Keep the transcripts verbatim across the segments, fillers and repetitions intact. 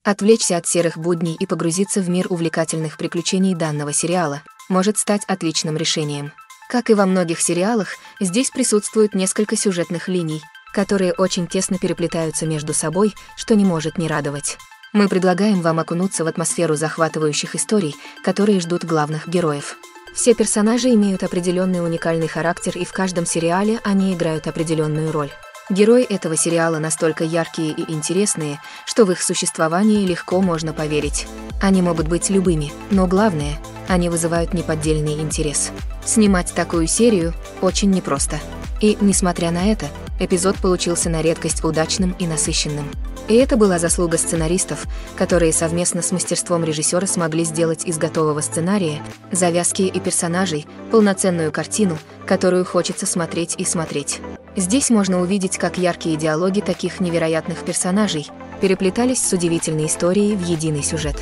Отвлечься от серых будней и погрузиться в мир увлекательных приключений данного сериала может стать отличным решением. Как и во многих сериалах, здесь присутствует несколько сюжетных линий, которые очень тесно переплетаются между собой, что не может не радовать. Мы предлагаем вам окунуться в атмосферу захватывающих историй, которые ждут главных героев. Все персонажи имеют определенный уникальный характер, и в каждом сериале они играют определенную роль. Герои этого сериала настолько яркие и интересные, что в их существование легко можно поверить. Они могут быть любыми, но главное, они вызывают неподдельный интерес. Снимать такую серию очень непросто. И, несмотря на это, эпизод получился на редкость удачным и насыщенным. И это была заслуга сценаристов, которые совместно с мастерством режиссера смогли сделать из готового сценария, завязки и персонажей полноценную картину, которую хочется смотреть и смотреть. Здесь можно увидеть, как яркие диалоги таких невероятных персонажей переплетались с удивительной историей в единый сюжет.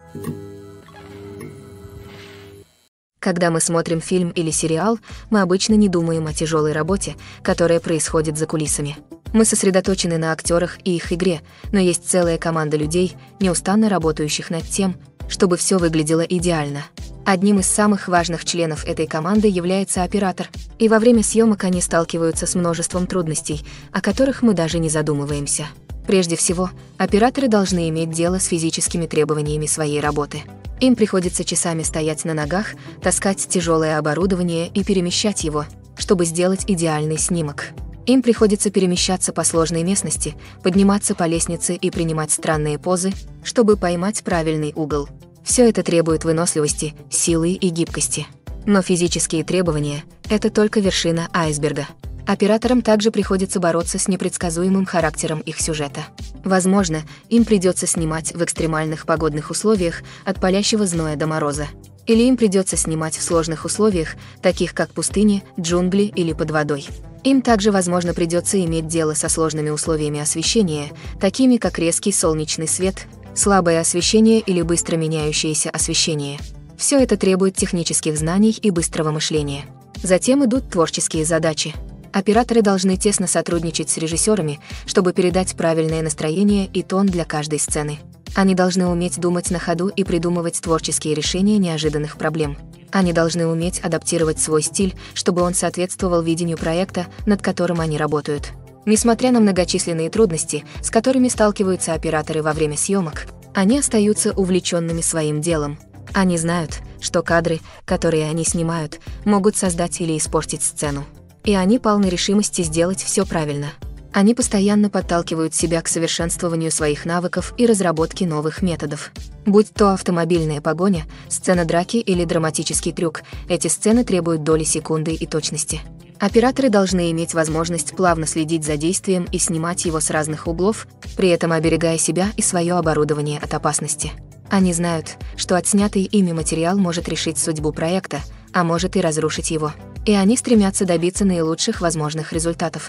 Когда мы смотрим фильм или сериал, мы обычно не думаем о тяжелой работе, которая происходит за кулисами. Мы сосредоточены на актерах и их игре, но есть целая команда людей, неустанно работающих над тем, чтобы все выглядело идеально. Одним из самых важных членов этой команды является оператор, и во время съемок они сталкиваются с множеством трудностей, о которых мы даже не задумываемся. Прежде всего, операторы должны иметь дело с физическими требованиями своей работы. Им приходится часами стоять на ногах, таскать тяжелое оборудование и перемещать его, чтобы сделать идеальный снимок. Им приходится перемещаться по сложной местности, подниматься по лестнице и принимать странные позы, чтобы поймать правильный угол. Все это требует выносливости, силы и гибкости. Но физические требования – это только вершина айсберга. Операторам также приходится бороться с непредсказуемым характером их сюжета. Возможно, им придется снимать в экстремальных погодных условиях от палящего зноя до мороза. Или им придется снимать в сложных условиях, таких как пустыни, джунгли или под водой. Им также, возможно, придется иметь дело со сложными условиями освещения, такими как резкий солнечный свет, слабое освещение или быстро меняющееся освещение. Все это требует технических знаний и быстрого мышления. Затем идут творческие задачи. Операторы должны тесно сотрудничать с режиссерами, чтобы передать правильное настроение и тон для каждой сцены. Они должны уметь думать на ходу и придумывать творческие решения неожиданных проблем. Они должны уметь адаптировать свой стиль, чтобы он соответствовал видению проекта, над которым они работают. Несмотря на многочисленные трудности, с которыми сталкиваются операторы во время съемок, они остаются увлеченными своим делом. Они знают, что кадры, которые они снимают, могут создать или испортить сцену. И они полны решимости сделать все правильно. Они постоянно подталкивают себя к совершенствованию своих навыков и разработке новых методов. Будь то автомобильная погоня, сцена драки или драматический трюк, эти сцены требуют доли секунды и точности. Операторы должны иметь возможность плавно следить за действием и снимать его с разных углов, при этом оберегая себя и свое оборудование от опасности. Они знают, что отснятый ими материал может решить судьбу проекта, а может и разрушить его. И они стремятся добиться наилучших возможных результатов.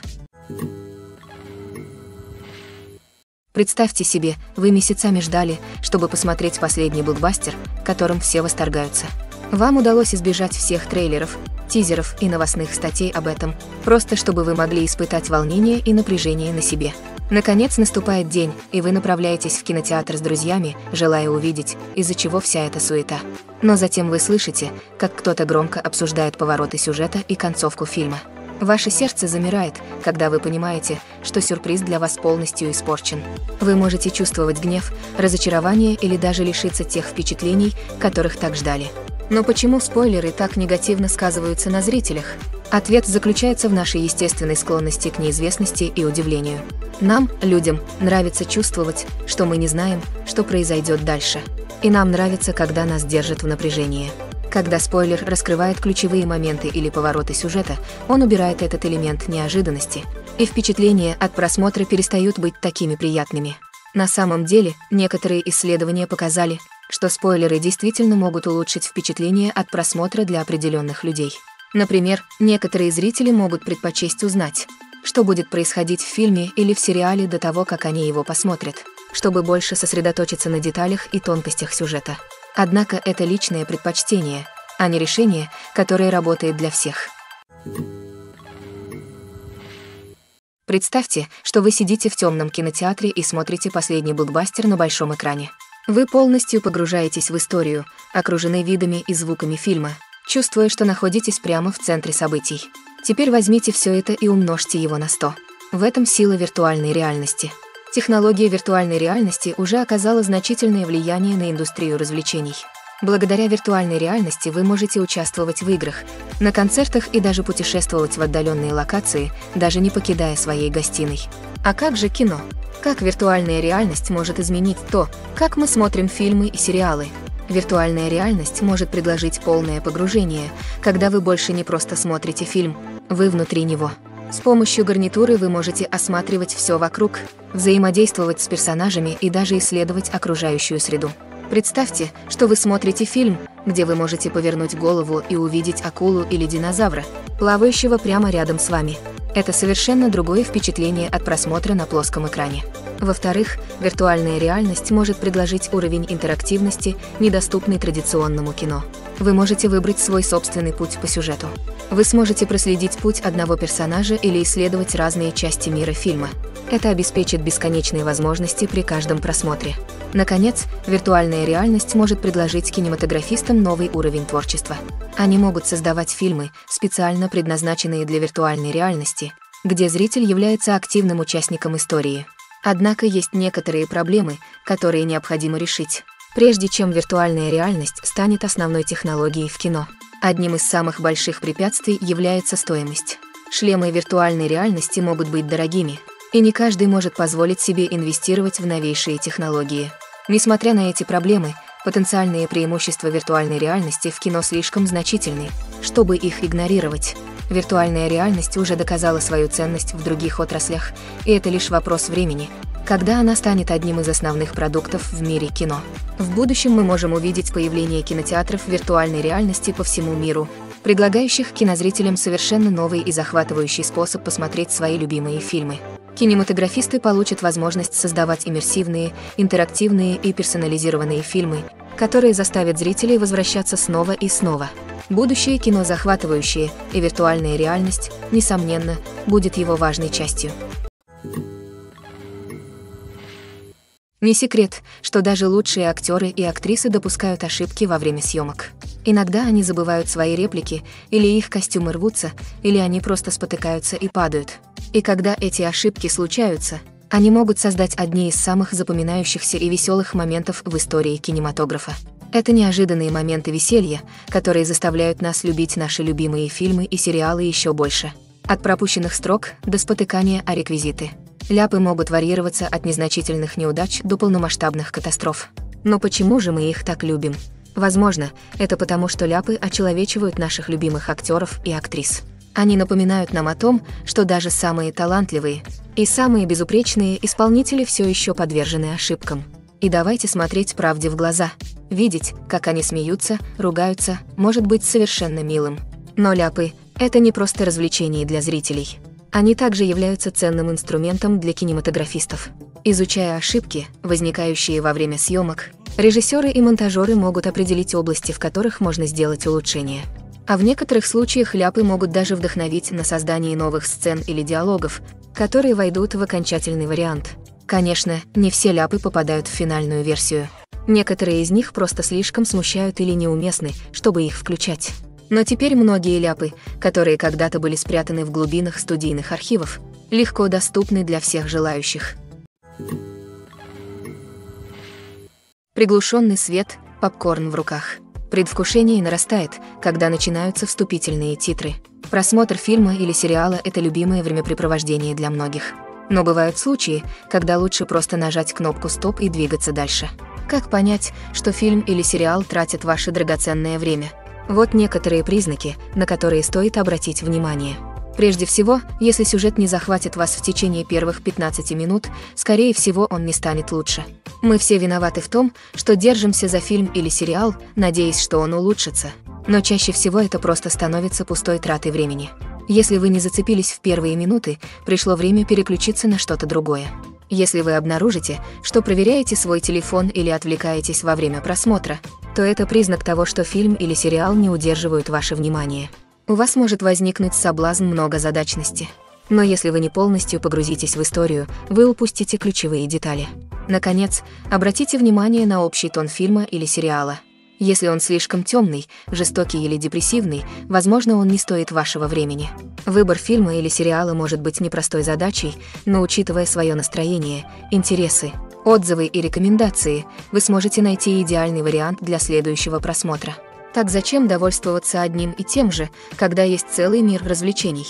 Представьте себе, вы месяцами ждали, чтобы посмотреть последний блокбастер, которым все восторгаются. Вам удалось избежать всех трейлеров, тизеров и новостных статей об этом, просто чтобы вы могли испытать волнение и напряжение на себе. Наконец наступает день, и вы направляетесь в кинотеатр с друзьями, желая увидеть, из-за чего вся эта суета. Но затем вы слышите, как кто-то громко обсуждает повороты сюжета и концовку фильма. Ваше сердце замирает, когда вы понимаете, что сюрприз для вас полностью испорчен. Вы можете чувствовать гнев, разочарование или даже лишиться тех впечатлений, которых так ждали. Но почему спойлеры так негативно сказываются на зрителях? Ответ заключается в нашей естественной склонности к неизвестности и удивлению. Нам, людям, нравится чувствовать, что мы не знаем, что произойдет дальше. И нам нравится, когда нас держат в напряжении. Когда спойлер раскрывает ключевые моменты или повороты сюжета, он убирает этот элемент неожиданности, и впечатления от просмотра перестают быть такими приятными. На самом деле, некоторые исследования показали, что спойлеры действительно могут улучшить впечатление от просмотра для определенных людей. Например, некоторые зрители могут предпочесть узнать, что будет происходить в фильме или в сериале до того, как они его посмотрят, чтобы больше сосредоточиться на деталях и тонкостях сюжета. Однако это личное предпочтение, а не решение, которое работает для всех. Представьте, что вы сидите в темном кинотеатре и смотрите последний блокбастер на большом экране. Вы полностью погружаетесь в историю, окружены видами и звуками фильма, чувствуя, что находитесь прямо в центре событий. Теперь возьмите все это и умножьте его на сто. В этом сила виртуальной реальности. Технология виртуальной реальности уже оказала значительное влияние на индустрию развлечений. Благодаря виртуальной реальности вы можете участвовать в играх, на концертах и даже путешествовать в отдаленные локации, даже не покидая своей гостиной. А как же кино? Как виртуальная реальность может изменить то, как мы смотрим фильмы и сериалы? Виртуальная реальность может предложить полное погружение, когда вы больше не просто смотрите фильм, вы внутри него. С помощью гарнитуры вы можете осматривать все вокруг, взаимодействовать с персонажами и даже исследовать окружающую среду. Представьте, что вы смотрите фильм, где вы можете повернуть голову и увидеть акулу или динозавра, плавающего прямо рядом с вами. Это совершенно другое впечатление от просмотра на плоском экране. Во-вторых, виртуальная реальность может предложить уровень интерактивности, недоступный традиционному кино. Вы можете выбрать свой собственный путь по сюжету. Вы сможете проследить путь одного персонажа или исследовать разные части мира фильма. Это обеспечит бесконечные возможности при каждом просмотре. Наконец, виртуальная реальность может предложить кинематографистам новый уровень творчества. Они могут создавать фильмы, специально предназначенные для виртуальной реальности, где зритель является активным участником истории. Однако есть некоторые проблемы, которые необходимо решить, прежде чем виртуальная реальность станет основной технологией в кино. Одним из самых больших препятствий является стоимость. Шлемы виртуальной реальности могут быть дорогими, и не каждый может позволить себе инвестировать в новейшие технологии. Несмотря на эти проблемы, потенциальные преимущества виртуальной реальности в кино слишком значительны, чтобы их игнорировать. Виртуальная реальность уже доказала свою ценность в других отраслях, и это лишь вопрос времени, когда она станет одним из основных продуктов в мире кино. В будущем мы можем увидеть появление кинотеатров виртуальной реальности по всему миру, предлагающих кинозрителям совершенно новый и захватывающий способ посмотреть свои любимые фильмы. Кинематографисты получат возможность создавать иммерсивные, интерактивные и персонализированные фильмы, которые заставят зрителей возвращаться снова и снова. Будущее кино захватывающее, и виртуальная реальность, несомненно, будет его важной частью. Не секрет, что даже лучшие актеры и актрисы допускают ошибки во время съемок. Иногда они забывают свои реплики, или их костюмы рвутся, или они просто спотыкаются и падают. И когда эти ошибки случаются, они могут создать одни из самых запоминающихся и веселых моментов в истории кинематографа. Это неожиданные моменты веселья, которые заставляют нас любить наши любимые фильмы и сериалы еще больше. От пропущенных строк до спотыкания о реквизиты. Ляпы могут варьироваться от незначительных неудач до полномасштабных катастроф. Но почему же мы их так любим? Возможно, это потому, что ляпы очеловечивают наших любимых актеров и актрис. Они напоминают нам о том, что даже самые талантливые и самые безупречные исполнители все еще подвержены ошибкам. И давайте смотреть правде в глаза. Видеть, как они смеются, ругаются, может быть совершенно милым. Но ляпы – это не просто развлечение для зрителей. Они также являются ценным инструментом для кинематографистов. Изучая ошибки, возникающие во время съемок, режиссеры и монтажеры могут определить области, в которых можно сделать улучшения. А в некоторых случаях ляпы могут даже вдохновить на создание новых сцен или диалогов, которые войдут в окончательный вариант. Конечно, не все ляпы попадают в финальную версию. Некоторые из них просто слишком смущают или неуместны, чтобы их включать. Но теперь многие ляпы, которые когда-то были спрятаны в глубинах студийных архивов, легко доступны для всех желающих. Приглушенный свет, попкорн в руках. Предвкушение нарастает, когда начинаются вступительные титры. Просмотр фильма или сериала – это любимое времяпрепровождение для многих. Но бывают случаи, когда лучше просто нажать кнопку «Стоп» и двигаться дальше. Как понять, что фильм или сериал тратит ваше драгоценное время? Вот некоторые признаки, на которые стоит обратить внимание. Прежде всего, если сюжет не захватит вас в течение первых пятнадцати минут, скорее всего, он не станет лучше. Мы все виноваты в том, что держимся за фильм или сериал, надеясь, что он улучшится. Но чаще всего это просто становится пустой тратой времени. Если вы не зацепились в первые минуты, пришло время переключиться на что-то другое. Если вы обнаружите, что проверяете свой телефон или отвлекаетесь во время просмотра, то это признак того, что фильм или сериал не удерживают ваше внимание. У вас может возникнуть соблазн многозадачности. Но если вы не полностью погрузитесь в историю, вы упустите ключевые детали. Наконец, обратите внимание на общий тон фильма или сериала. Если он слишком темный, жестокий или депрессивный, возможно, он не стоит вашего времени. Выбор фильма или сериала может быть непростой задачей, но учитывая свое настроение, интересы, отзывы и рекомендации, вы сможете найти идеальный вариант для следующего просмотра. Так зачем довольствоваться одним и тем же, когда есть целый мир развлечений?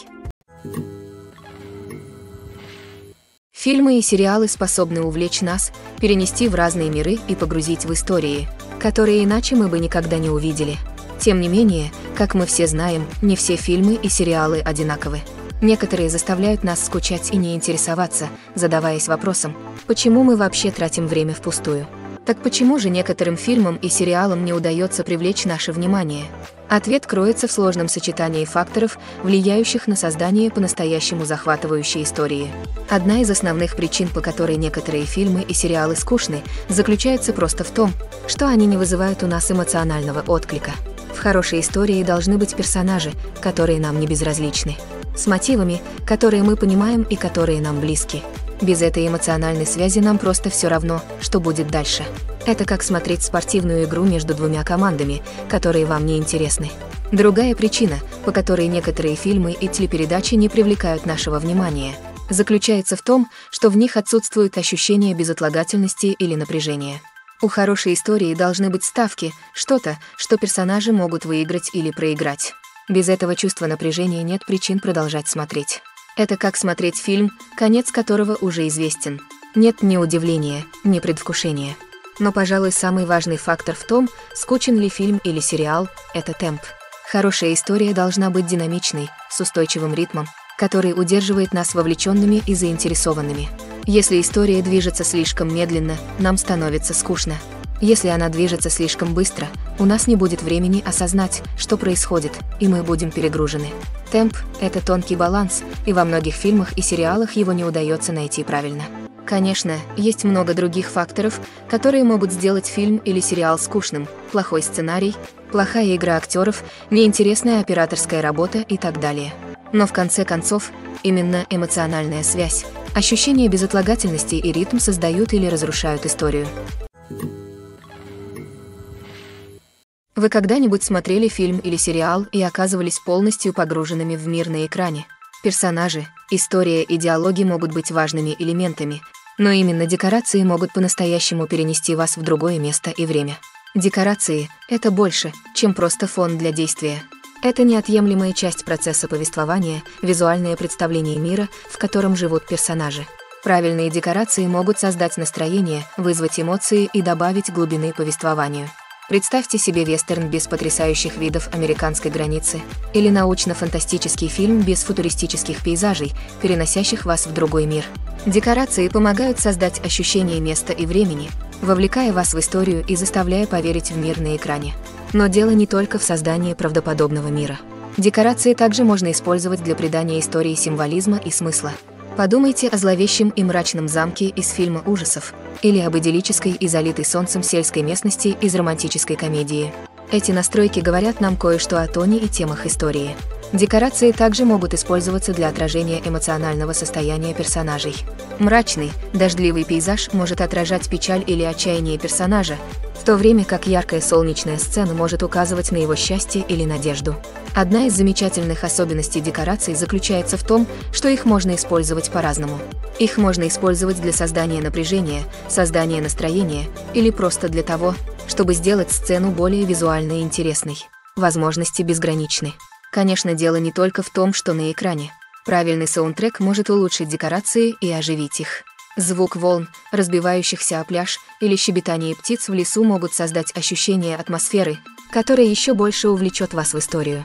Фильмы и сериалы способны увлечь нас, перенести в разные миры и погрузить в истории, которые иначе мы бы никогда не увидели. Тем не менее, как мы все знаем, не все фильмы и сериалы одинаковы. Некоторые заставляют нас скучать и не интересоваться, задаваясь вопросом, почему мы вообще тратим время впустую. Так почему же некоторым фильмам и сериалам не удается привлечь наше внимание? Ответ кроется в сложном сочетании факторов, влияющих на создание по-настоящему захватывающей истории. Одна из основных причин, по которой некоторые фильмы и сериалы скучны, заключается просто в том, что они не вызывают у нас эмоционального отклика. В хорошей истории должны быть персонажи, которые нам не безразличны, с мотивами, которые мы понимаем и которые нам близки. Без этой эмоциональной связи нам просто все равно, что будет дальше. Это как смотреть спортивную игру между двумя командами, которые вам не интересны. Другая причина, по которой некоторые фильмы и телепередачи не привлекают нашего внимания, заключается в том, что в них отсутствует ощущение безотлагательности или напряжения. У хорошей истории должны быть ставки, что-то, что персонажи могут выиграть или проиграть. Без этого чувства напряжения нет причин продолжать смотреть. Это как смотреть фильм, конец которого уже известен. Нет ни удивления, ни предвкушения. Но, пожалуй, самый важный фактор в том, скучен ли фильм или сериал, это темп. Хорошая история должна быть динамичной, с устойчивым ритмом, который удерживает нас вовлеченными и заинтересованными. Если история движется слишком медленно, нам становится скучно. Если она движется слишком быстро, у нас не будет времени осознать, что происходит, и мы будем перегружены. Темп – это тонкий баланс, и во многих фильмах и сериалах его не удается найти правильно. Конечно, есть много других факторов, которые могут сделать фильм или сериал скучным: плохой сценарий, плохая игра актеров, неинтересная операторская работа и так далее. Но в конце концов, именно эмоциональная связь, ощущение безотлагательности и ритм создают или разрушают историю. Вы когда-нибудь смотрели фильм или сериал и оказывались полностью погруженными в мир на экране? Персонажи, история и диалоги могут быть важными элементами, но именно декорации могут по-настоящему перенести вас в другое место и время. Декорации — это больше, чем просто фон для действия. Это неотъемлемая часть процесса повествования, визуальное представление мира, в котором живут персонажи. Правильные декорации могут создать настроение, вызвать эмоции и добавить глубины повествованию. Представьте себе вестерн без потрясающих видов американской границы или научно-фантастический фильм без футуристических пейзажей, переносящих вас в другой мир. Декорации помогают создать ощущение места и времени, вовлекая вас в историю и заставляя поверить в мир на экране. Но дело не только в создании правдоподобного мира. Декорации также можно использовать для придания истории символизма и смысла. Подумайте о зловещем и мрачном замке из фильма ужасов или об идиллической и залитой солнцем сельской местности из романтической комедии. Эти настройки говорят нам кое-что о тоне и темах истории. Декорации также могут использоваться для отражения эмоционального состояния персонажей. Мрачный, дождливый пейзаж может отражать печаль или отчаяние персонажа, в то время как яркая солнечная сцена может указывать на его счастье или надежду. Одна из замечательных особенностей декораций заключается в том, что их можно использовать по-разному. Их можно использовать для создания напряжения, создания настроения или просто для того, чтобы сделать сцену более визуально интересной. Возможности безграничны. Конечно, дело не только в том, что на экране. Правильный саундтрек может улучшить декорации и оживить их. Звук волн, разбивающихся о пляж, или щебетание птиц в лесу могут создать ощущение атмосферы, которая еще больше увлечет вас в историю.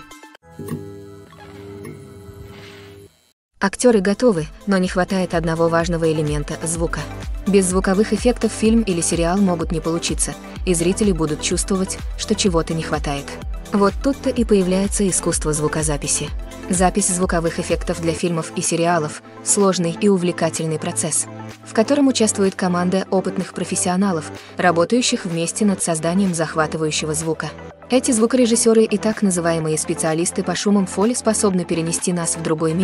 Актеры готовы, но не хватает одного важного элемента – звука. Без звуковых эффектов фильм или сериал могут не получиться, и зрители будут чувствовать, что чего-то не хватает. Вот тут-то и появляется искусство звукозаписи. Запись звуковых эффектов для фильмов и сериалов – сложный и увлекательный процесс, в котором участвует команда опытных профессионалов, работающих вместе над созданием захватывающего звука. Эти звукорежиссеры и так называемые специалисты по шумам фоли способны перенести нас в другой мир,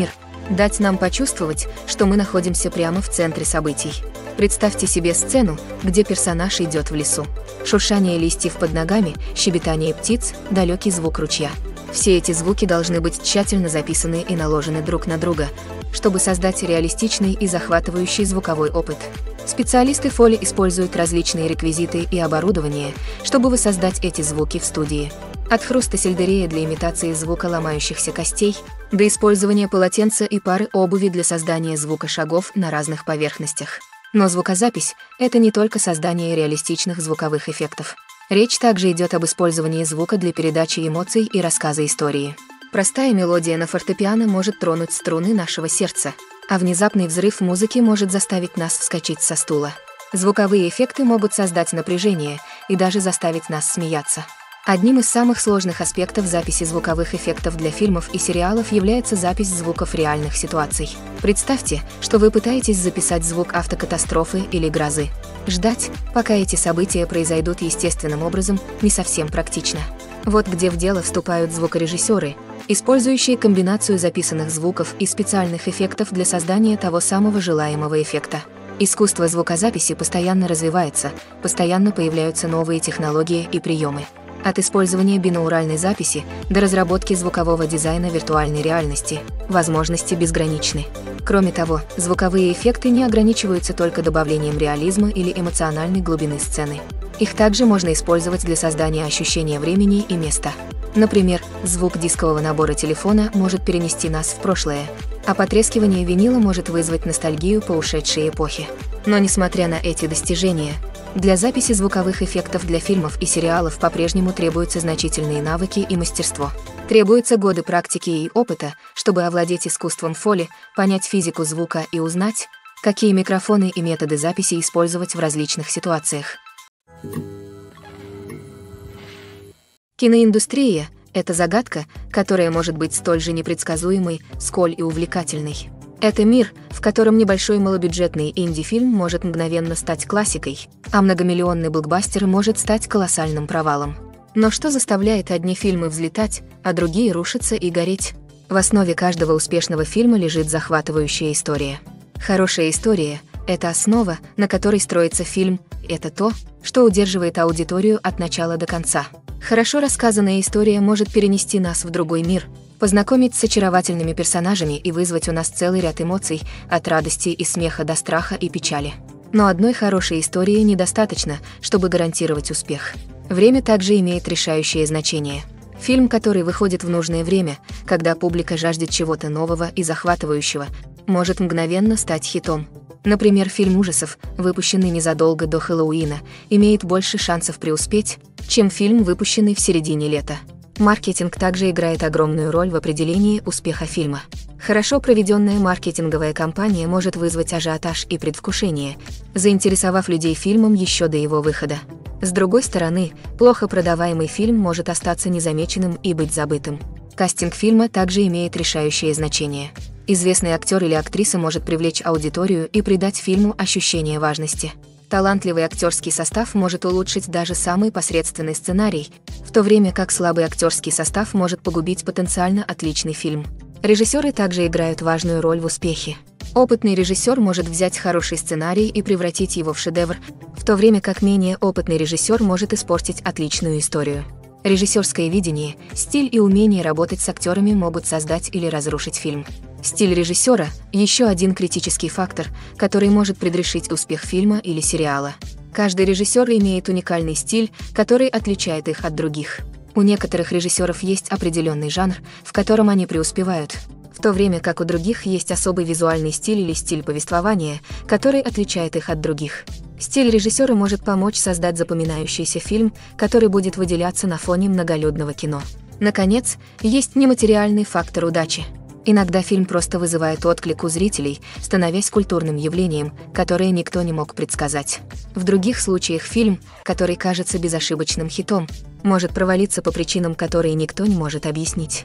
дать нам почувствовать, что мы находимся прямо в центре событий. Представьте себе сцену, где персонаж идет в лесу. Шуршание листьев под ногами, щебетание птиц, далекий звук ручья. Все эти звуки должны быть тщательно записаны и наложены друг на друга, чтобы создать реалистичный и захватывающий звуковой опыт. Специалисты Foley используют различные реквизиты и оборудование, чтобы воссоздать эти звуки в студии. От хруста сельдерея для имитации звука ломающихся костей, до использования полотенца и пары обуви для создания звука шагов на разных поверхностях. Но звукозапись — это не только создание реалистичных звуковых эффектов. Речь также идет об использовании звука для передачи эмоций и рассказа истории. Простая мелодия на фортепиано может тронуть струны нашего сердца, а внезапный взрыв музыки может заставить нас вскочить со стула. Звуковые эффекты могут создать напряжение и даже заставить нас смеяться. Одним из самых сложных аспектов записи звуковых эффектов для фильмов и сериалов является запись звуков реальных ситуаций. Представьте, что вы пытаетесь записать звук автокатастрофы или грозы. Ждать, пока эти события произойдут естественным образом, не совсем практично. Вот где в дело вступают звукорежиссеры, использующие комбинацию записанных звуков и специальных эффектов для создания того самого желаемого эффекта. Искусство звукозаписи постоянно развивается, постоянно появляются новые технологии и приемы. От использования бинауральной записи до разработки звукового дизайна виртуальной реальности возможности безграничны. Кроме того, звуковые эффекты не ограничиваются только добавлением реализма или эмоциональной глубины сцены. Их также можно использовать для создания ощущения времени и места. Например, звук дискового набора телефона может перенести нас в прошлое, а потрескивание винила может вызвать ностальгию по ушедшей эпохе. Но несмотря на эти достижения, для записи звуковых эффектов для фильмов и сериалов по-прежнему требуются значительные навыки и мастерство. Требуются годы практики и опыта, чтобы овладеть искусством Foley, понять физику звука и узнать, какие микрофоны и методы записи использовать в различных ситуациях. Киноиндустрия — это загадка, которая может быть столь же непредсказуемой, сколь и увлекательной. Это мир, в котором небольшой малобюджетный инди-фильм может мгновенно стать классикой, а многомиллионный блокбастер может стать колоссальным провалом. Но что заставляет одни фильмы взлетать, а другие рушиться и гореть? В основе каждого успешного фильма лежит захватывающая история. Хорошая история — это основа, на которой строится фильм, это то, что удерживает аудиторию от начала до конца. Хорошо рассказанная история может перенести нас в другой мир, познакомить с очаровательными персонажами и вызвать у нас целый ряд эмоций, от радости и смеха до страха и печали. Но одной хорошей истории недостаточно, чтобы гарантировать успех. Время также имеет решающее значение. Фильм, который выходит в нужное время, когда публика жаждет чего-то нового и захватывающего, может мгновенно стать хитом. Например, фильм ужасов, выпущенный незадолго до Хэллоуина, имеет больше шансов преуспеть, чем фильм, выпущенный в середине лета. Маркетинг также играет огромную роль в определении успеха фильма. Хорошо проведенная маркетинговая кампания может вызвать ажиотаж и предвкушение, заинтересовав людей фильмом еще до его выхода. С другой стороны, плохо продаваемый фильм может остаться незамеченным и быть забытым. Кастинг фильма также имеет решающее значение. Известный актер или актриса может привлечь аудиторию и придать фильму ощущение важности. Талантливый актерский состав может улучшить даже самый посредственный сценарий, в то время как слабый актерский состав может погубить потенциально отличный фильм. Режиссеры также играют важную роль в успехе. Опытный режиссер может взять хороший сценарий и превратить его в шедевр, в то время как менее опытный режиссер может испортить отличную историю. Режиссерское видение, стиль и умение работать с актерами могут создать или разрушить фильм. Стиль режиссера – еще один критический фактор, который может предрешить успех фильма или сериала. Каждый режиссер имеет уникальный стиль, который отличает их от других. У некоторых режиссеров есть определенный жанр, в котором они преуспевают, в то время как у других есть особый визуальный стиль или стиль повествования, который отличает их от других. Стиль режиссера может помочь создать запоминающийся фильм, который будет выделяться на фоне многолюдного кино. Наконец, есть нематериальный фактор удачи. Иногда фильм просто вызывает отклик у зрителей, становясь культурным явлением, которое никто не мог предсказать. В других случаях фильм, который кажется безошибочным хитом, может провалиться по причинам, которые никто не может объяснить.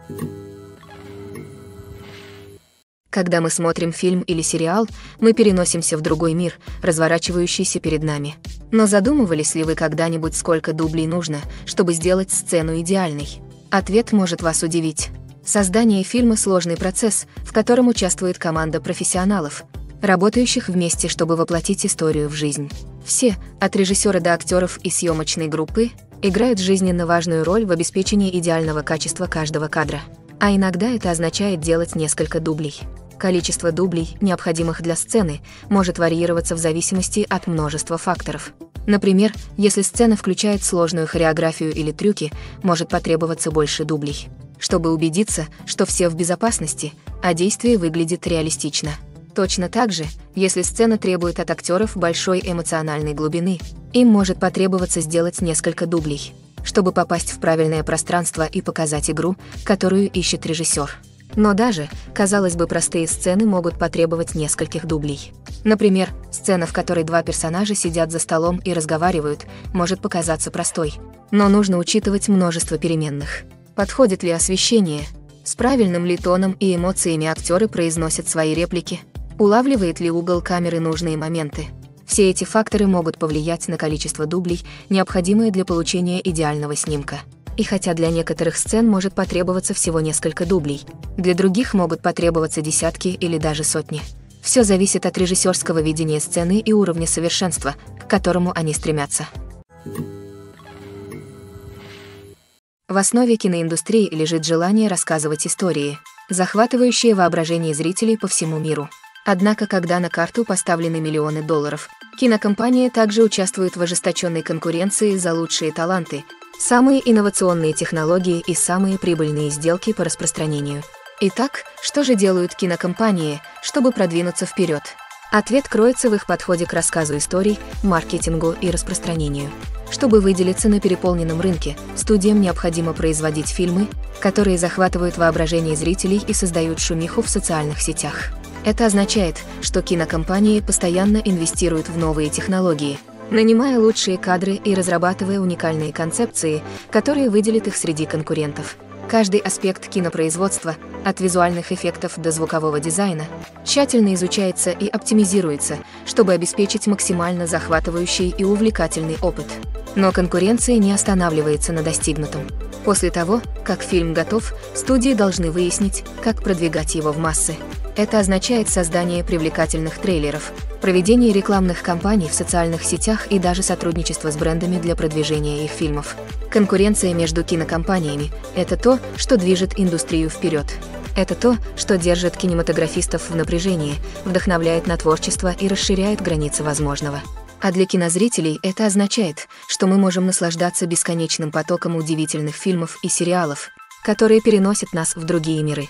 Когда мы смотрим фильм или сериал, мы переносимся в другой мир, разворачивающийся перед нами. Но задумывались ли вы когда-нибудь, сколько дублей нужно, чтобы сделать сцену идеальной? Ответ может вас удивить. Создание фильма – сложный процесс, в котором участвует команда профессионалов, работающих вместе, чтобы воплотить историю в жизнь. Все, от режиссера до актеров и съемочной группы, играют жизненно важную роль в обеспечении идеального качества каждого кадра. А иногда это означает делать несколько дублей. Количество дублей, необходимых для сцены, может варьироваться в зависимости от множества факторов. Например, если сцена включает сложную хореографию или трюки, может потребоваться больше дублей, чтобы убедиться, что все в безопасности, а действие выглядит реалистично. Точно так же, если сцена требует от актеров большой эмоциональной глубины, им может потребоваться сделать несколько дублей, чтобы попасть в правильное пространство и показать игру, которую ищет режиссер. Но даже, казалось бы, простые сцены могут потребовать нескольких дублей. Например, сцена, в которой два персонажа сидят за столом и разговаривают, может показаться простой. Но нужно учитывать множество переменных. Подходит ли освещение? С правильным ли тоном и эмоциями актеры произносят свои реплики? Улавливает ли угол камеры нужные моменты? Все эти факторы могут повлиять на количество дублей, необходимое для получения идеального снимка. И хотя для некоторых сцен может потребоваться всего несколько дублей, для других могут потребоваться десятки или даже сотни. Все зависит от режиссерского видения сцены и уровня совершенства, к которому они стремятся. В основе киноиндустрии лежит желание рассказывать истории, захватывающие воображение зрителей по всему миру. Однако, когда на карту поставлены миллионы долларов, кинокомпании также участвуют в ожесточенной конкуренции за лучшие таланты, самые инновационные технологии и самые прибыльные сделки по распространению. Итак, что же делают кинокомпании, чтобы продвинуться вперед? Ответ кроется в их подходе к рассказу историй, маркетингу и распространению. Чтобы выделиться на переполненном рынке, студиям необходимо производить фильмы, которые захватывают воображение зрителей и создают шумиху в социальных сетях. Это означает, что кинокомпании постоянно инвестируют в новые технологии, нанимая лучшие кадры и разрабатывая уникальные концепции, которые выделят их среди конкурентов. Каждый аспект кинопроизводства, от визуальных эффектов до звукового дизайна, тщательно изучается и оптимизируется, чтобы обеспечить максимально захватывающий и увлекательный опыт. Но конкуренция не останавливается на достигнутом. После того, как фильм готов, студии должны выяснить, как продвигать его в массы. Это означает создание привлекательных трейлеров, проведение рекламных кампаний в социальных сетях и даже сотрудничество с брендами для продвижения их фильмов. Конкуренция между кинокомпаниями – это то, что движет индустрию вперед. Это то, что держит кинематографистов в напряжении, вдохновляет на творчество и расширяет границы возможного. А для кинозрителей это означает, что мы можем наслаждаться бесконечным потоком удивительных фильмов и сериалов, которые переносят нас в другие миры.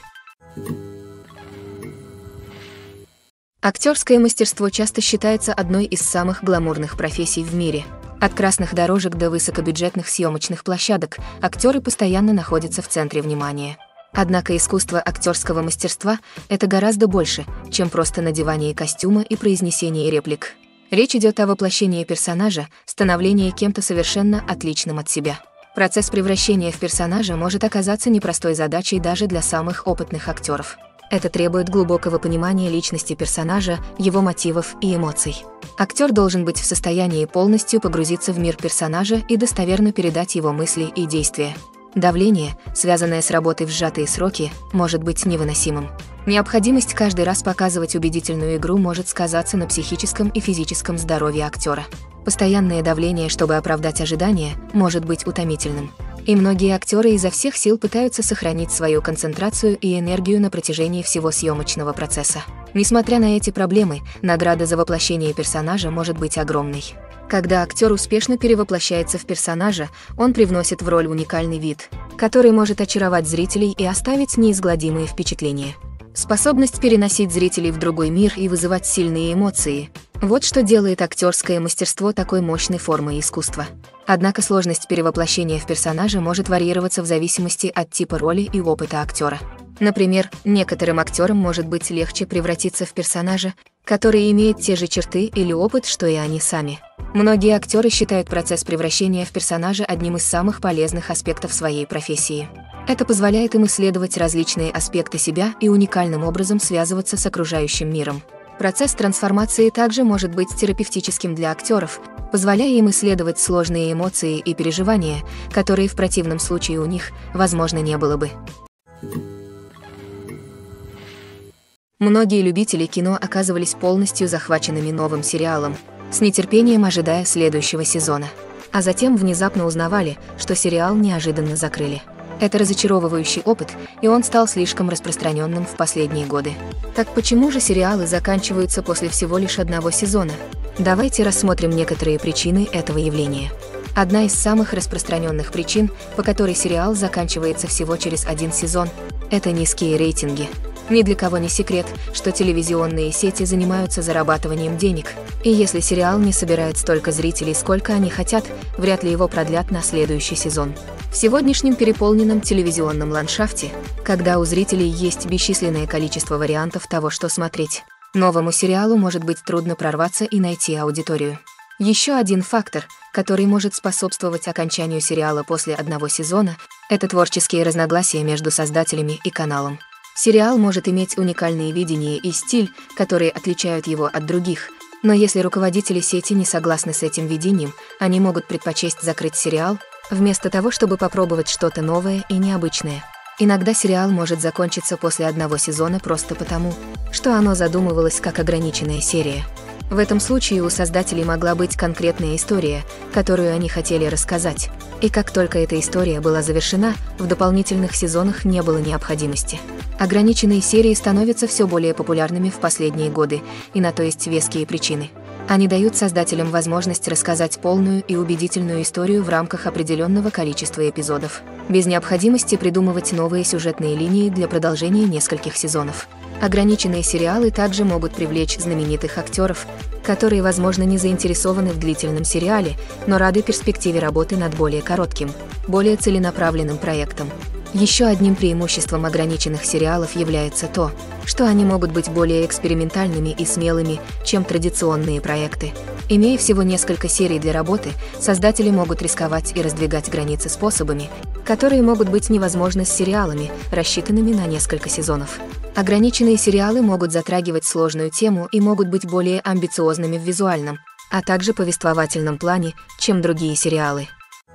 Актерское мастерство часто считается одной из самых гламурных профессий в мире. От красных дорожек до высокобюджетных съемочных площадок актеры постоянно находятся в центре внимания. Однако искусство актерского мастерства – это гораздо больше, чем просто надевание костюма и произнесение реплик. Речь идет о воплощении персонажа, становлении кем-то совершенно отличным от себя. Процесс превращения в персонажа может оказаться непростой задачей даже для самых опытных актеров. Это требует глубокого понимания личности персонажа, его мотивов и эмоций. Актер должен быть в состоянии полностью погрузиться в мир персонажа и достоверно передать его мысли и действия. Давление, связанное с работой в сжатые сроки, может быть невыносимым. Необходимость каждый раз показывать убедительную игру может сказаться на психическом и физическом здоровье актера. Постоянное давление, чтобы оправдать ожидания, может быть утомительным. И многие актеры изо всех сил пытаются сохранить свою концентрацию и энергию на протяжении всего съемочного процесса. Несмотря на эти проблемы, награда за воплощение персонажа может быть огромной. Когда актер успешно перевоплощается в персонажа, он привносит в роль уникальный вид, который может очаровать зрителей и оставить неизгладимые впечатления. Способность переносить зрителей в другой мир и вызывать сильные эмоции – вот что делает актерское мастерство такой мощной формой искусства. Однако сложность перевоплощения в персонажа может варьироваться в зависимости от типа роли и опыта актера. Например, некоторым актерам может быть легче превратиться в персонажа, который имеет те же черты или опыт, что и они сами. Многие актеры считают процесс превращения в персонажа одним из самых полезных аспектов своей профессии. Это позволяет им исследовать различные аспекты себя и уникальным образом связываться с окружающим миром. Процесс трансформации также может быть терапевтическим для актеров, позволяя им исследовать сложные эмоции и переживания, которые в противном случае у них, возможно, не было бы. Многие любители кино оказывались полностью захваченными новым сериалом, с нетерпением ожидая следующего сезона. А затем внезапно узнавали, что сериал неожиданно закрыли. Это разочаровывающий опыт, и он стал слишком распространенным в последние годы. Так почему же сериалы заканчиваются после всего лишь одного сезона? Давайте рассмотрим некоторые причины этого явления. Одна из самых распространенных причин, по которой сериал заканчивается всего через один сезон, это низкие рейтинги. Ни для кого не секрет, что телевизионные сети занимаются зарабатыванием денег, и если сериал не собирает столько зрителей, сколько они хотят, вряд ли его продлят на следующий сезон. В сегодняшнем переполненном телевизионном ландшафте, когда у зрителей есть бесчисленное количество вариантов того, что смотреть, новому сериалу может быть трудно прорваться и найти аудиторию. Еще один фактор, который может способствовать окончанию сериала после одного сезона, это творческие разногласия между создателями и каналом. Сериал может иметь уникальные видения и стиль, которые отличают его от других, но если руководители сети не согласны с этим видением, они могут предпочесть закрыть сериал, вместо того, чтобы попробовать что-то новое и необычное. Иногда сериал может закончиться после одного сезона просто потому, что оно задумывалось как ограниченная серия. В этом случае у создателей могла быть конкретная история, которую они хотели рассказать, и как только эта история была завершена, в дополнительных сезонах не было необходимости. Ограниченные серии становятся все более популярными в последние годы, и на то есть веские причины. Они дают создателям возможность рассказать полную и убедительную историю в рамках определенного количества эпизодов, без необходимости придумывать новые сюжетные линии для продолжения нескольких сезонов. Ограниченные сериалы также могут привлечь знаменитых актеров, которые, возможно, не заинтересованы в длительном сериале, но рады перспективе работы над более коротким, более целенаправленным проектом. Еще одним преимуществом ограниченных сериалов является то, что они могут быть более экспериментальными и смелыми, чем традиционные проекты. Имея всего несколько серий для работы, создатели могут рисковать и раздвигать границы способами, которые могут быть невозможны с сериалами, рассчитанными на несколько сезонов. Ограниченные сериалы могут затрагивать сложную тему и могут быть более амбициозными в визуальном, а также повествовательном плане, чем другие сериалы.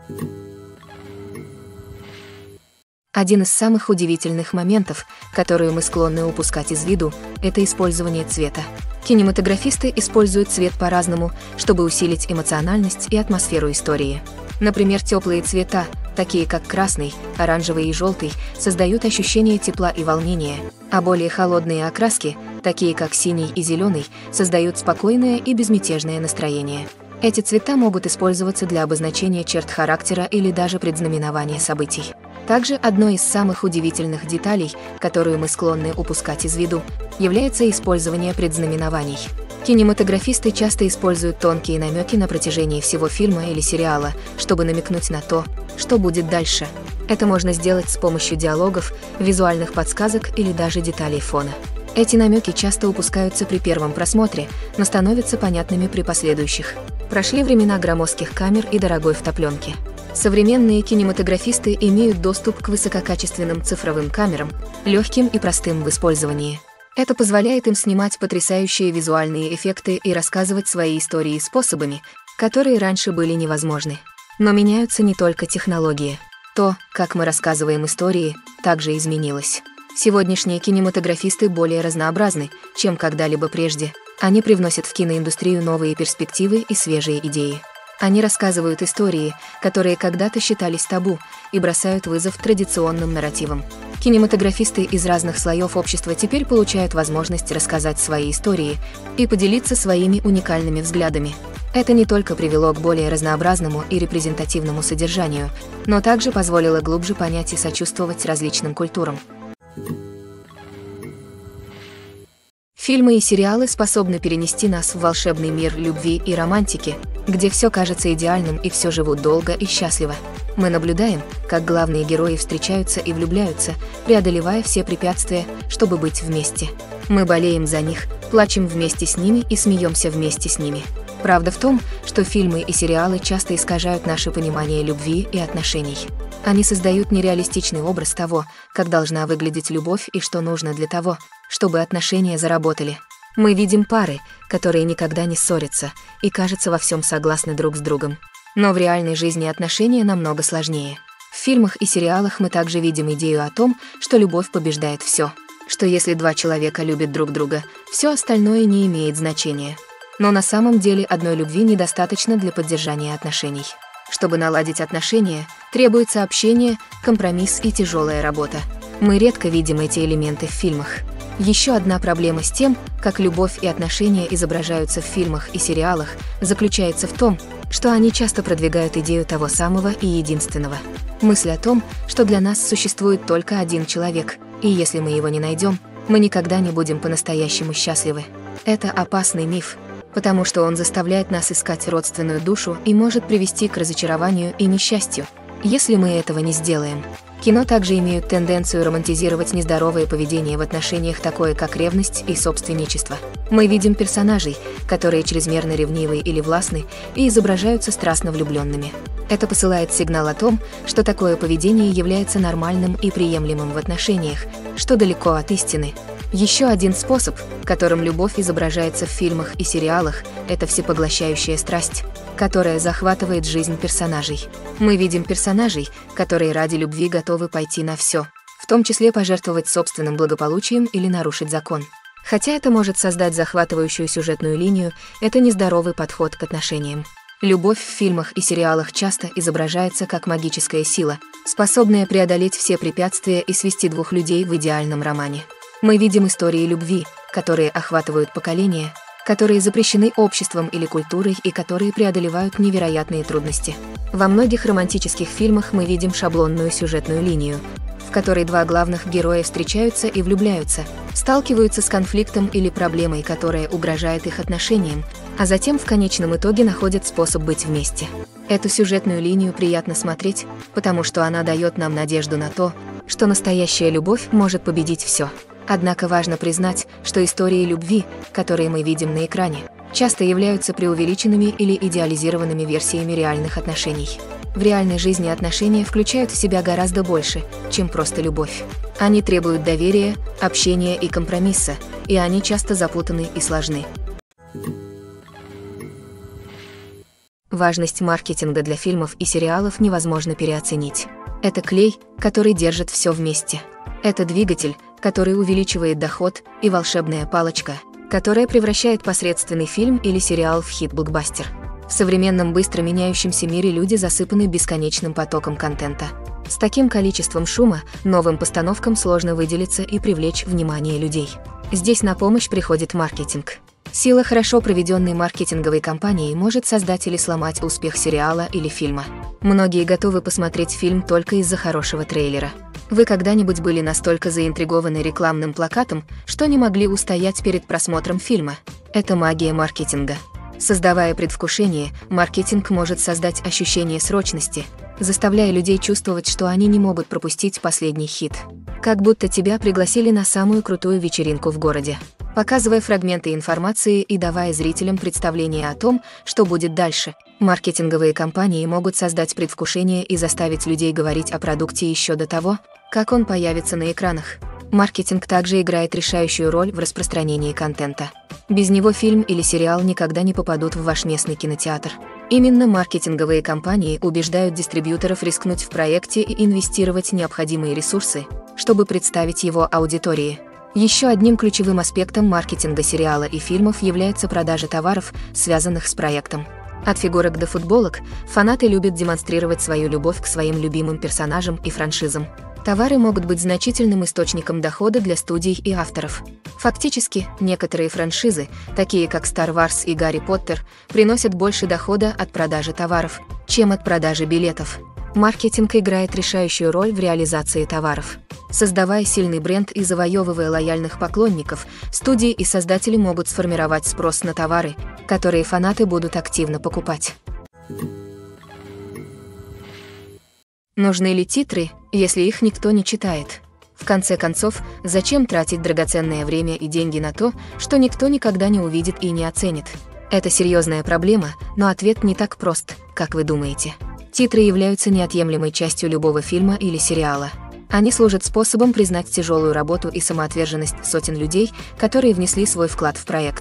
Один из самых удивительных моментов, которые мы склонны упускать из виду, это использование цвета. Кинематографисты используют цвет по-разному, чтобы усилить эмоциональность и атмосферу истории. Например, теплые цвета, такие как красный, оранжевый и желтый, создают ощущение тепла и волнения, а более холодные окраски, такие как синий и зеленый, создают спокойное и безмятежное настроение. Эти цвета могут использоваться для обозначения черт характера или даже предзнаменования событий. Также одной из самых удивительных деталей, которую мы склонны упускать из виду, является использование предзнаменований. Кинематографисты часто используют тонкие намеки на протяжении всего фильма или сериала, чтобы намекнуть на то, что будет дальше. Это можно сделать с помощью диалогов, визуальных подсказок или даже деталей фона. Эти намеки часто упускаются при первом просмотре, но становятся понятными при последующих. Прошли времена громоздких камер и дорогой втопленки. Современные кинематографисты имеют доступ к высококачественным цифровым камерам, легким и простым в использовании. Это позволяет им снимать потрясающие визуальные эффекты и рассказывать свои истории способами, которые раньше были невозможны. Но меняются не только технологии. То, как мы рассказываем истории, также изменилось. Сегодняшние кинематографисты более разнообразны, чем когда-либо прежде. Они привносят в киноиндустрию новые перспективы и свежие идеи. Они рассказывают истории, которые когда-то считались табу, и бросают вызов традиционным нарративам. Кинематографисты из разных слоев общества теперь получают возможность рассказать свои истории и поделиться своими уникальными взглядами. Это не только привело к более разнообразному и репрезентативному содержанию, но также позволило глубже понять и сочувствовать различным культурам. Фильмы и сериалы способны перенести нас в волшебный мир любви и романтики, где все кажется идеальным и все живут долго и счастливо. Мы наблюдаем, как главные герои встречаются и влюбляются, преодолевая все препятствия, чтобы быть вместе. Мы болеем за них, плачем вместе с ними и смеемся вместе с ними. Правда в том, что фильмы и сериалы часто искажают наше понимание любви и отношений. Они создают нереалистичный образ того, как должна выглядеть любовь и что нужно для того, чтобы отношения заработали. Мы видим пары, которые никогда не ссорятся и, кажется, во всем согласны друг с другом. Но в реальной жизни отношения намного сложнее. В фильмах и сериалах мы также видим идею о том, что любовь побеждает все. что если два человека любят друг друга, все остальное не имеет значения. Но на самом деле одной любви недостаточно для поддержания отношений. Чтобы наладить отношения, требуется общение, компромисс и тяжелая работа. Мы редко видим эти элементы в фильмах. Еще одна проблема с тем, как любовь и отношения изображаются в фильмах и сериалах, заключается в том, что они часто продвигают идею того самого и единственного. Мысль о том, что для нас существует только один человек, и если мы его не найдем, мы никогда не будем по-настоящему счастливы. Это опасный миф, потому что он заставляет нас искать родственную душу и может привести к разочарованию и несчастью, если мы этого не сделаем. Кино также имеют тенденцию романтизировать нездоровое поведение в отношениях, такое как ревность и собственничество. Мы видим персонажей, которые чрезмерно ревнивы или властны и изображаются страстно влюбленными. Это посылает сигнал о том, что такое поведение является нормальным и приемлемым в отношениях, что далеко от истины. Еще один способ, которым любовь изображается в фильмах и сериалах, это всепоглощающая страсть, которая захватывает жизнь персонажей. Мы видим персонажей, которые ради любви готовы пойти на все, в том числе пожертвовать собственным благополучием или нарушить закон. Хотя это может создать захватывающую сюжетную линию, это нездоровый подход к отношениям. Любовь в фильмах и сериалах часто изображается как магическая сила, способная преодолеть все препятствия и свести двух людей в идеальном романе. Мы видим истории любви, которые охватывают поколения, которые запрещены обществом или культурой и которые преодолевают невероятные трудности. Во многих романтических фильмах мы видим шаблонную сюжетную линию, в которой два главных героя встречаются и влюбляются, сталкиваются с конфликтом или проблемой, которая угрожает их отношениям, а затем в конечном итоге находят способ быть вместе. Эту сюжетную линию приятно смотреть, потому что она дает нам надежду на то, что настоящая любовь может победить все. Однако важно признать, что истории любви, которые мы видим на экране, часто являются преувеличенными или идеализированными версиями реальных отношений. В реальной жизни отношения включают в себя гораздо больше, чем просто любовь. Они требуют доверия, общения и компромисса, и они часто запутаны и сложны. Важность маркетинга для фильмов и сериалов невозможно переоценить. Это клей, который держит все вместе. Это двигатель, который увеличивает доход, и волшебная палочка, которая превращает посредственный фильм или сериал в хит-блокбастер. В современном быстро меняющемся мире люди засыпаны бесконечным потоком контента. С таким количеством шума новым постановкам сложно выделиться и привлечь внимание людей. Здесь на помощь приходит маркетинг. Сила хорошо проведенной маркетинговой кампании может создать или сломать успех сериала или фильма. Многие готовы посмотреть фильм только из-за хорошего трейлера. Вы когда-нибудь были настолько заинтригованы рекламным плакатом, что не могли устоять перед просмотром фильма? Это магия маркетинга. Создавая предвкушение, маркетинг может создать ощущение срочности, заставляя людей чувствовать, что они не могут пропустить последний хит. Как будто тебя пригласили на самую крутую вечеринку в городе. Показывая фрагменты информации и давая зрителям представление о том, что будет дальше, маркетинговые компании могут создать предвкушение и заставить людей говорить о продукте еще до того, как он появится на экранах. Маркетинг также играет решающую роль в распространении контента. Без него фильм или сериал никогда не попадут в ваш местный кинотеатр. Именно маркетинговые компании убеждают дистрибьюторов рискнуть в проекте и инвестировать необходимые ресурсы, чтобы представить его аудитории. Еще одним ключевым аспектом маркетинга сериала и фильмов является продажа товаров, связанных с проектом. От фигурок до футболок фанаты любят демонстрировать свою любовь к своим любимым персонажам и франшизам. Товары могут быть значительным источником дохода для студий и авторов. Фактически, некоторые франшизы, такие как Star Wars и Гарри Поттер, приносят больше дохода от продажи товаров, чем от продажи билетов. Маркетинг играет решающую роль в реализации товаров. Создавая сильный бренд и завоевывая лояльных поклонников, студии и создатели могут сформировать спрос на товары, которые фанаты будут активно покупать. Нужны ли титры, если их никто не читает? В конце концов, зачем тратить драгоценное время и деньги на то, что никто никогда не увидит и не оценит? Это серьезная проблема, но ответ не так прост, как вы думаете. Титры являются неотъемлемой частью любого фильма или сериала. Они служат способом признать тяжелую работу и самоотверженность сотен людей, которые внесли свой вклад в проект.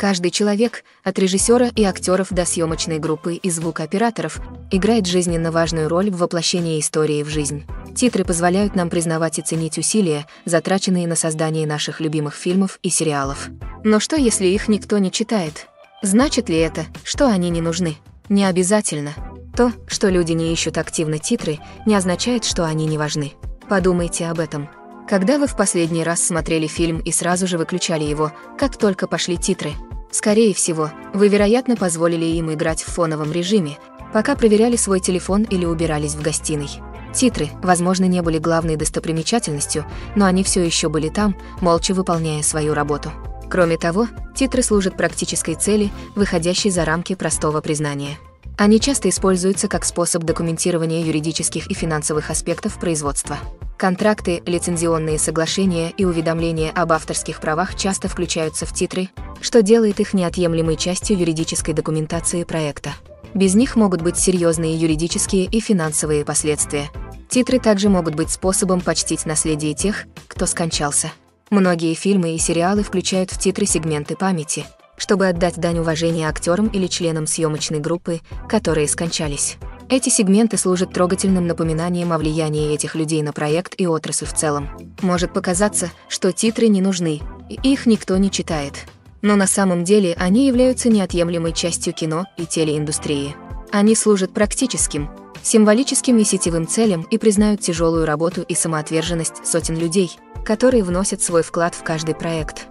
Каждый человек, от режиссера и актеров до съемочной группы и звукооператоров, играет жизненно важную роль в воплощении истории в жизнь. Титры позволяют нам признавать и ценить усилия, затраченные на создание наших любимых фильмов и сериалов. Но что, если их никто не читает? Значит ли это, что они не нужны? Не обязательно. То, что люди не ищут активно титры, не означает, что они не важны. Подумайте об этом. Когда вы в последний раз смотрели фильм и сразу же выключали его, как только пошли титры? Скорее всего, вы, вероятно, позволили им играть в фоновом режиме, пока проверяли свой телефон или убирались в гостиной. Титры, возможно, не были главной достопримечательностью, но они все еще были там, молча выполняя свою работу. Кроме того, титры служат практической цели, выходящей за рамки простого признания. Они часто используются как способ документирования юридических и финансовых аспектов производства. Контракты, лицензионные соглашения и уведомления об авторских правах часто включаются в титры, что делает их неотъемлемой частью юридической документации проекта. Без них могут быть серьезные юридические и финансовые последствия. Титры также могут быть способом почтить наследие тех, кто скончался. Многие фильмы и сериалы включают в титры сегменты памяти, чтобы отдать дань уважения актерам или членам съемочной группы, которые скончались. Эти сегменты служат трогательным напоминанием о влиянии этих людей на проект и отрасль в целом. Может показаться, что титры не нужны, и их никто не читает. Но на самом деле они являются неотъемлемой частью кино и телеиндустрии. Они служат практическим, символическим и сетевым целям и признают тяжелую работу и самоотверженность сотен людей, которые вносят свой вклад в каждый проект.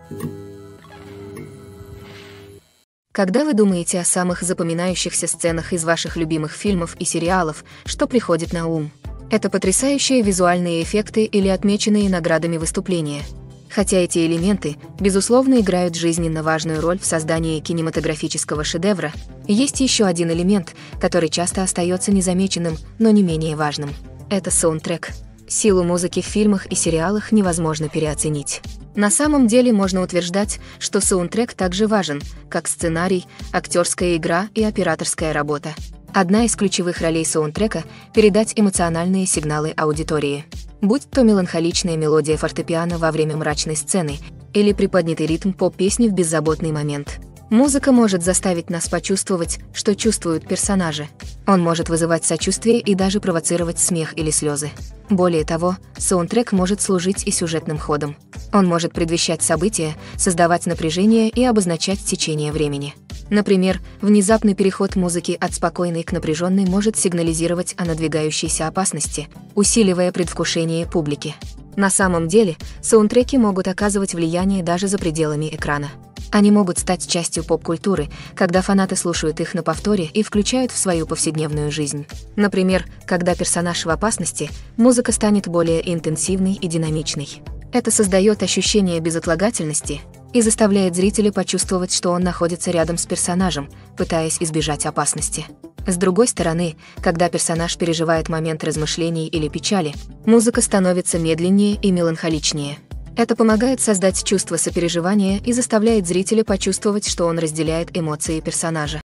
Когда вы думаете о самых запоминающихся сценах из ваших любимых фильмов и сериалов, что приходит на ум? Это потрясающие визуальные эффекты или отмеченные наградами выступления. Хотя эти элементы, безусловно, играют жизненно важную роль в создании кинематографического шедевра, есть еще один элемент, который часто остается незамеченным, но не менее важным. Это саундтрек. Силу музыки в фильмах и сериалах невозможно переоценить. На самом деле можно утверждать, что саундтрек также важен, как сценарий, актерская игра и операторская работа. Одна из ключевых ролей саундтрека — передать эмоциональные сигналы аудитории. Будь то меланхоличная мелодия фортепиано во время мрачной сцены или приподнятый ритм поп-песни в беззаботный момент. Музыка может заставить нас почувствовать, что чувствуют персонажи. Он может вызывать сочувствие и даже провоцировать смех или слезы. Более того, саундтрек может служить и сюжетным ходом. Он может предвещать события, создавать напряжение и обозначать течение времени. Например, внезапный переход музыки от спокойной к напряженной может сигнализировать о надвигающейся опасности, усиливая предвкушение публики. На самом деле, саундтреки могут оказывать влияние даже за пределами экрана. Они могут стать частью поп-культуры, когда фанаты слушают их на повторе и включают в свою повседневную жизнь. Например, когда персонаж в опасности, музыка станет более интенсивной и динамичной. Это создает ощущение безотлагательности и заставляет зрителя почувствовать, что он находится рядом с персонажем, пытаясь избежать опасности. С другой стороны, когда персонаж переживает момент размышлений или печали, музыка становится медленнее и меланхоличнее. Это помогает создать чувство сопереживания и заставляет зрителя почувствовать, что он разделяет эмоции персонажа.